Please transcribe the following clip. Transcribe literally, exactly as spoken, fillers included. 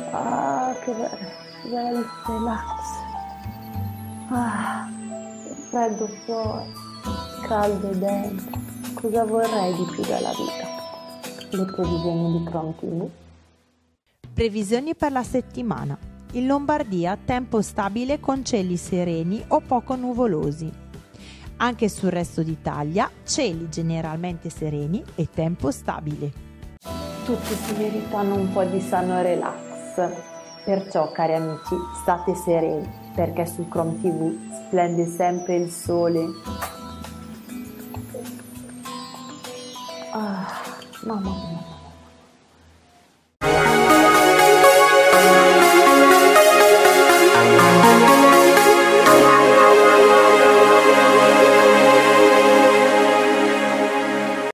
Ah, che bello, bel relax. Ah, freddo fuori, caldo dentro. Cosa vorrei di più dalla vita? Le previsioni di Chrome T V. Previsioni per la settimana. In Lombardia tempo stabile con cieli sereni o poco nuvolosi. Anche sul resto d'Italia cieli generalmente sereni e tempo stabile. Tutti si meritano un po' di sano relax. Perciò, cari amici, state sereni, perché su Chrome T V splende sempre il sole. Ah, mamma mia.